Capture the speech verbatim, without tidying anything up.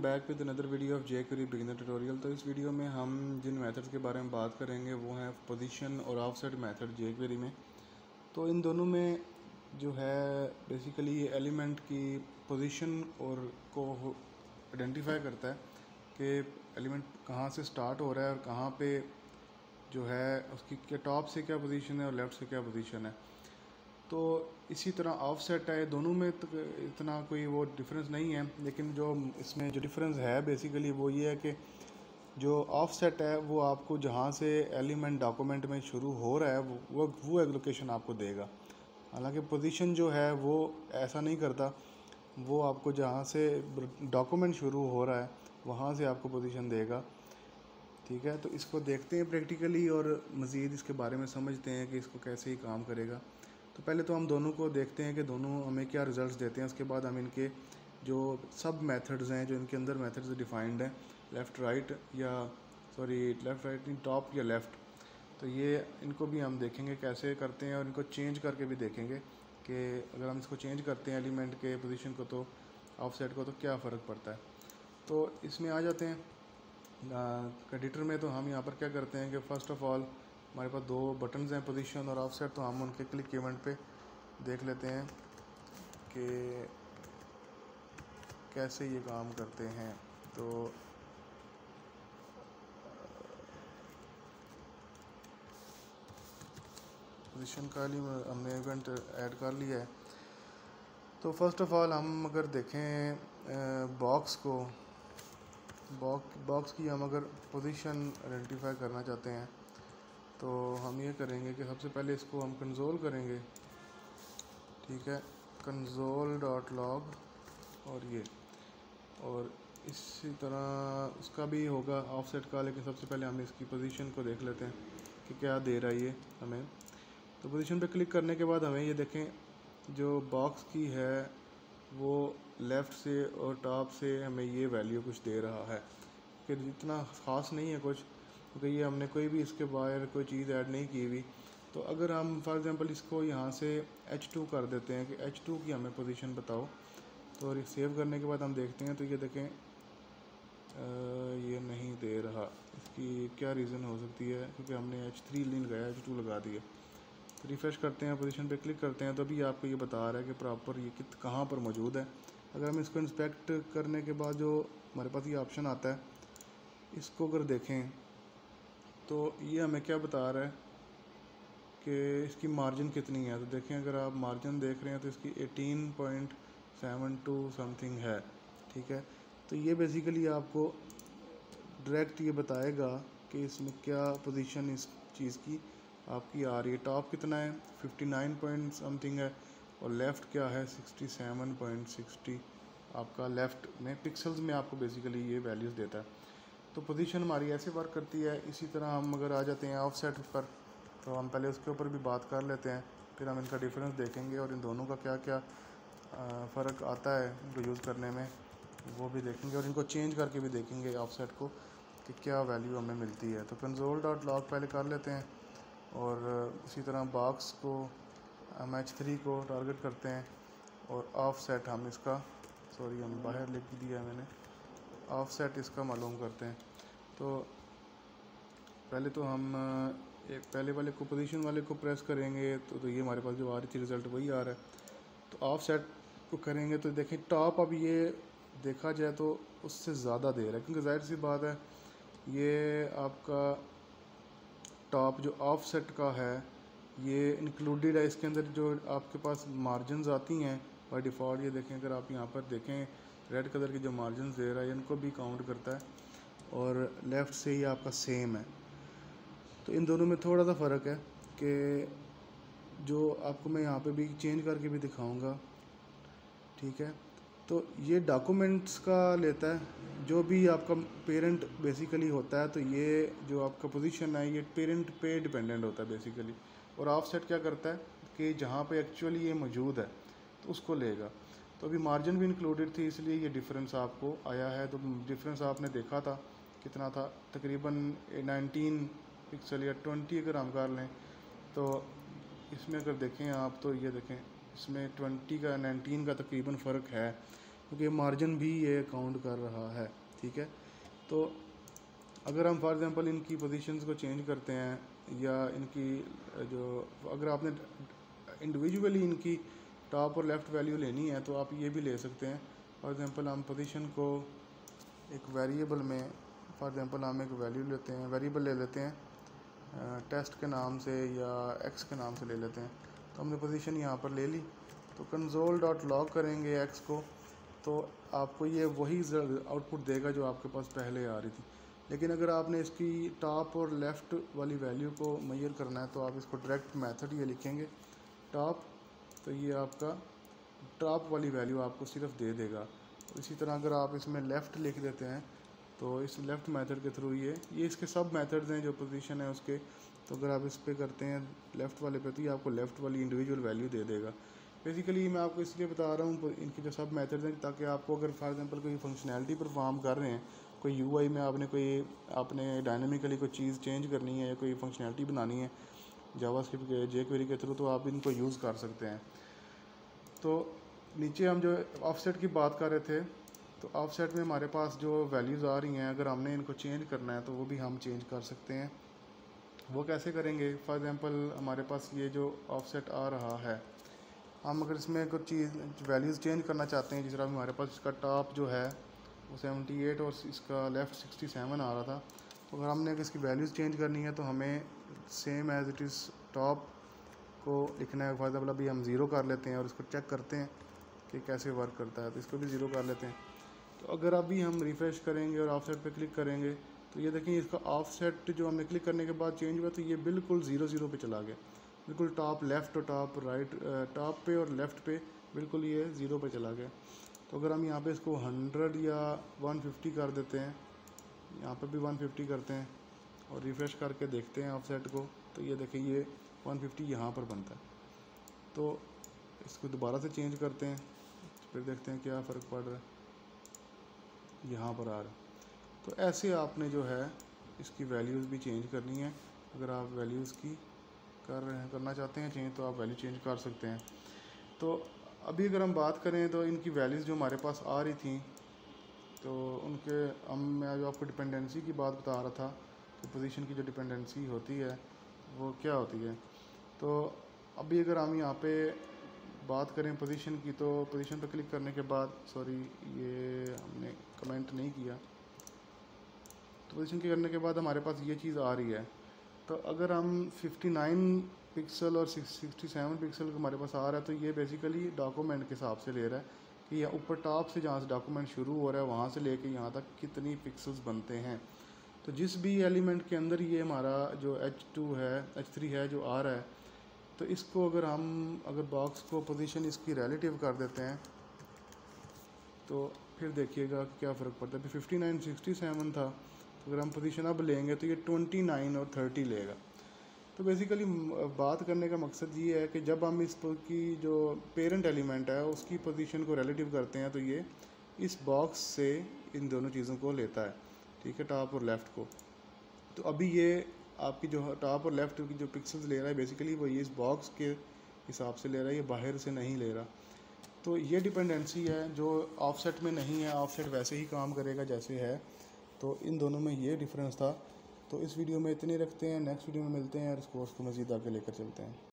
Back with another video of jQuery beginner tutorial. तो इस video में हम जिन मेथड्स के बारे में बात करेंगे वो हैं पोजीशन और ऑफसेट मेथड जेक्वेरी में। तो इन दोनों में जो है बेसिकली ये एलिमेंट की पोजीशन और को आइडेंटिफाई करता है कि एलिमेंट कहाँ से स्टार्ट हो रहा है और कहाँ पे जो है उसकी क्या टॉप से क्या पोजीशन है और लेफ़्ट से क्या पोजीशन है। तो इसी तरह ऑफसेट है, दोनों में तो इतना कोई वो डिफरेंस नहीं है, लेकिन जो इसमें जो डिफरेंस है बेसिकली वो ये है कि जो ऑफसेट है वो आपको जहाँ से एलिमेंट डॉक्यूमेंट में शुरू हो रहा है वो वो एक लोकेशन आपको देगा। हालांकि पोजीशन जो है वो ऐसा नहीं करता, वो आपको जहाँ से डॉक्यूमेंट शुरू हो रहा है वहाँ से आपको पोजीशन देगा। ठीक है, तो इसको देखते हैं प्रैक्टिकली और मज़ीद इसके बारे में समझते हैं कि इसको कैसे ही काम करेगा। तो पहले तो हम दोनों को देखते हैं कि दोनों हमें क्या रिजल्ट्स देते हैं। उसके बाद हम इनके जो सब मेथड्स हैं, जो इनके अंदर मेथड्स डिफाइंड हैं, लेफ़्ट राइट या सॉरी लेफ़्ट राइट नहीं टॉप या लेफ़्ट, तो ये इनको भी हम देखेंगे कैसे करते हैं और इनको चेंज करके भी देखेंगे कि अगर हम इसको चेंज करते हैं एलिमेंट के पोजीशन को तो ऑफसेट को तो क्या फ़र्क पड़ता है। तो इसमें आ जाते हैं एडिटर में। तो हम यहाँ पर क्या करते हैं कि फ़र्स्ट ऑफ़ ऑल हमारे पास दो बटन्स हैं, पोजीशन और ऑफसेट, तो हम उनके क्लिक इवेंट पे देख लेते हैं कि कैसे ये काम करते हैं। तो पोजीशन का लिए हमने इवेंट ऐड कर लिया है। तो फर्स्ट ऑफ़ ऑल हम अगर देखें बॉक्स को, बॉक्स बॉक्स की हम अगर पोजीशन आइडेंटिफाई करना चाहते हैं तो हम ये करेंगे कि सबसे पहले इसको हम कंसोल करेंगे। ठीक है, कंसोल डॉट लॉग और ये, और इसी तरह उसका भी होगा ऑफसेट का, लेकिन सबसे पहले हम इसकी पोजीशन को देख लेते हैं कि क्या दे रहा है ये हमें। तो पोजीशन पे क्लिक करने के बाद हमें ये देखें जो बॉक्स की है वो लेफ़्ट से और टॉप से हमें ये वैल्यू कुछ दे रहा है कि इतना ख़ास नहीं है कुछ, क्योंकि ये हमने कोई भी इसके बाहर कोई चीज़ ऐड नहीं की हुई। तो अगर हम फॉर एग्ज़ाम्पल इसको यहाँ से एच टू कर देते हैं कि एच टू की हमें पोजीशन बताओ, तो सेव करने के बाद हम देखते हैं तो ये देखें आ, ये नहीं दे रहा। इसकी क्या रीज़न हो सकती है, क्योंकि हमने एच थ्री नहीं लगाया, एच टू लगा दिया। तो रिफ़्रेश करते हैं, पोजीशन पे क्लिक करते हैं तो अभी आपको ये बता रहा है कि प्रॉपर ये कित कहाँ पर मौजूद है। अगर हम इसको इंस्पेक्ट करने के बाद जो हमारे पास ये ऑप्शन आता है, इसको अगर देखें तो ये हमें क्या बता रहा है कि इसकी मार्जिन कितनी है। तो देखें, अगर आप मार्जिन देख रहे हैं तो इसकी eighteen point seven two something है। ठीक है, तो ये बेसिकली आपको डायरेक्ट ये बताएगा कि इसमें क्या पोजीशन इस चीज़ की आपकी आ रही है। टॉप कितना है, फिफ्टी नाइन पॉइंट समथिंग है, और लेफ़्ट क्या है, सिक्सटी सेवन पॉइंट सिक्सटी आपका लेफ़्ट में पिक्सल्स में आपको बेसिकली ये वैल्यूज़ देता है। तो पोजीशन हमारी ऐसे वर्क करती है। इसी तरह हम अगर आ जाते हैं ऑफसेट पर, तो हम पहले उसके ऊपर भी बात कर लेते हैं, फिर हम इनका डिफरेंस देखेंगे और इन दोनों का क्या क्या फ़र्क आता है इनको यूज़ करने में वो भी देखेंगे, और इनको चेंज करके भी देखेंगे ऑफसेट को कि क्या वैल्यू हमें मिलती है। तो कंसोल डॉट लॉग पहले कर लेते हैं, और इसी तरह बॉक्स को हम एच थ्री को टारगेट करते हैं, और ऑफसेट हम इसका सॉरी हम बाहर लिख दिया है मैंने, ऑफसेट इसका मालूम करते हैं। तो पहले तो हम एक पहले वाले को पोजीशन वाले को प्रेस करेंगे तो, तो ये हमारे पास जो आ रही थी रिज़ल्ट वही आ रहा है। तो ऑफसेट को करेंगे तो देखें टॉप अब ये देखा जाए तो उससे ज़्यादा दे रहा है, क्योंकि जाहिर सी बात है ये आपका टॉप जो ऑफसेट का है ये इंक्लूडेड है। इसके अंदर जो आपके पास मार्जिनस आती हैं बाय डिफ़ॉल्ट, ये देखें अगर आप यहाँ पर देखें रेड कलर की जो मार्जिन दे रहा है इनको भी काउंट करता है, और लेफ़्ट से ही आपका सेम है। तो इन दोनों में थोड़ा सा फ़र्क है कि जो आपको मैं यहाँ पे भी चेंज करके भी दिखाऊंगा। ठीक है, तो ये डॉक्यूमेंट्स का लेता है, जो भी आपका पेरेंट बेसिकली होता है, तो ये जो आपका पोजीशन है ये पेरेंट पे डिपेंडेंट होता है बेसिकली। और ऑफसेट क्या करता है कि जहाँ पे एक्चुअली ये मौजूद है तो उसको लेगा। तो अभी मार्जिन भी इंक्लूडेड थी, इसलिए ये डिफरेंस आपको आया है। तो डिफरेंस आपने देखा था कितना था, तकरीबन नाइनटीन पिक्सल या ट्वेंटी अगर हम कर लें तो इसमें अगर देखें आप तो ये देखें इसमें ट्वेंटी का नाइनटीन का तकरीबन फ़र्क है। क्योंकि मार्जिन भी ये काउंट कर रहा है, ठीक है। तो अगर हम फॉर एग्ज़ाम्पल इनकी पोजीशंस को चेंज करते हैं या इनकी जो अगर आपने इंडिविजुअली इनकी टॉप और लेफ़्ट वैल्यू लेनी है तो आप ये भी ले सकते हैं। फॉर एग्ज़ाम्पल हम पोजीशन को एक वेरिएबल में फॉर एग्ज़ाम्पल हम एक वैल्यू लेते हैं, वेरिएबल ले लेते हैं टेस्ट के नाम से या एक्स के नाम से ले लेते हैं। तो हमने पोजीशन यहाँ पर ले ली, तो कंसोल डॉट लॉग करेंगे एक्स को, तो आपको ये वही आउटपुट देगा जो आपके पास पहले आ रही थी। लेकिन अगर आपने इसकी टॉप और लेफ़्ट वाली वैल्यू को मेजर करना है तो आप इसको डायरेक्ट मेथड ये लिखेंगे टॉप, तो ये आपका टॉप वाली वैल्यू आपको सिर्फ दे देगा। इसी तरह अगर आप इसमें लेफ़्ट लिख देते हैं तो इस लेफ़्ट मेथड के थ्रू ये ये इसके सब मेथड्स हैं जो पोजीशन है उसके, तो अगर आप इस पर करते हैं लेफ़्ट वाले पे तो ये आपको लेफ़्ट वाली इंडिविजुअल वैल्यू दे देगा। बेसिकली मैं आपको इसलिए बता रहा हूँ इनके जो सब मेथड्स हैं ताकि आपको अगर फॉर एग्जांपल कोई फंक्शनैलिटी परफॉर्म कर रहे हैं, कोई यूआई में आपने कोई आपने डायनामिकली कोई चीज़ चेंज करनी है या कोई फंक्शनैलिटी बनानी है जावास्क्रिप्ट के जे क्वेरी के थ्रू, तो आप इनको यूज़ कर सकते हैं। तो नीचे हम जो ऑफसेट की बात कर रहे थे, तो ऑफसेट में हमारे पास जो वैल्यूज़ आ रही हैं अगर हमने इनको चेंज करना है तो वो भी हम चेंज कर सकते हैं। वो कैसे करेंगे? फॉर एग्ज़ाम्पल हमारे पास ये जो ऑफसेट आ रहा है, हम अगर इसमें कुछ चीज़ वैल्यूज़ चेंज करना चाहते हैं, जिस तरह हमारे पास इसका टॉप जो है वो सेवेंटी एट और इसका लेफ़्ट सिक्सटी सेवन आ रहा था, तो अगर हमने इसकी वैल्यूज़ चेंज करनी है तो हमें same as it is top को लिखना है। फॉर एग्जाम्पल अभी हम ज़ीरो कर लेते हैं और इसको चेक करते हैं कि कैसे वर्क करता है, तो इसको भी ज़ीरो कर लेते हैं। तो अगर अभी हम रिफ़्रेश करेंगे और ऑफसेट पे क्लिक करेंगे तो ये देखें इसका ऑफसेट जो हमने क्लिक करने के बाद चेंज हुआ तो ये बिल्कुल ज़ीरो ज़ीरो पे चला गया, बिल्कुल टॉप लेफ़्ट और टॉप राइट टॉप पे और लेफ़्ट पे बिल्कुल ये ज़ीरो पे चला गया। तो अगर हम यहाँ पे इसको हंड्रेड या वन फिफ्टी कर देते हैं, यहाँ पर भी वन फिफ्टी करते हैं और रिफ़्रेश करके देखते हैं ऑफसेट को, तो ये देखें ये वन फिफ्टी यहाँ पर बनता है। तो इसको दोबारा से चेंज करते हैं, फिर देखते हैं क्या फ़र्क पड़ रहा है, यहाँ पर आ रहा है। तो ऐसे आपने जो है इसकी वैल्यूज़ भी चेंज करनी है। अगर आप वैल्यूज़ की कर रहे हैं करना चाहते हैं चेंज तो आप वैल्यू चेंज कर सकते हैं। तो अभी अगर हम बात करें तो इनकी वैल्यूज़ जो हमारे पास आ रही थी, तो उनके हम मैं जो आपको डिपेंडेंसी की बात बता रहा था कि पोजीशन की जो डिपेंडेंसी होती है वो क्या होती है। तो अभी अगर हम यहाँ पे बात करें पोजीशन की, तो पोजीशन पर क्लिक करने के बाद सॉरी ये हमने कमेंट नहीं किया, तो पोजीशन के करने के बाद हमारे पास ये चीज़ आ रही है। तो अगर हम फिफ्टी नाइन पिक्सल और सिक्सटी सेवन पिक्सल हमारे पास आ रहा है तो ये बेसिकली डॉक्यूमेंट के हिसाब से ले रहा है कि यहाँ ऊपर टॉप से जहाँ से डॉक्यूमेंट शुरू हो रहा है वहाँ से लेके यहाँ तक कितनी पिक्सल्स बनते हैं। तो जिस भी एलिमेंट के अंदर ये हमारा जो एच टू है एच थ्री है जो आ रहा है, तो इसको अगर हम अगर बॉक्स को पोजीशन इसकी रिलेटिव कर देते हैं तो फिर देखिएगा कि क्या फ़र्क पड़ता है। अभी फिफ्टी नाइन सिक्सटी सेवन था, तो अगर हम पोजीशन अब लेंगे तो ये ट्वेंटी नाइन और थर्टी लेगा। तो बेसिकली बात करने का मकसद ये है कि जब हम इस की जो पेरेंट एलिमेंट है उसकी पोजीशन को रिलेटिव करते हैं तो ये इस बॉक्स से इन दोनों चीज़ों को लेता है, ठीक है, टॉप और लेफ़्ट को। तो अभी ये आपकी जो टॉप और लेफ़्ट की जो पिक्सल्स ले रहा है बेसिकली वो ये इस बॉक्स के हिसाब से ले रहा है, ये बाहर से नहीं ले रहा। तो ये डिपेंडेंसी है जो ऑफसेट में नहीं है, ऑफसेट वैसे ही काम करेगा जैसे है। तो इन दोनों में ये डिफरेंस था। तो इस वीडियो में इतने रखते हैं, नेक्स्ट वीडियो में मिलते हैं और इस कोर्स को मज़ीद आगे लेकर चलते हैं।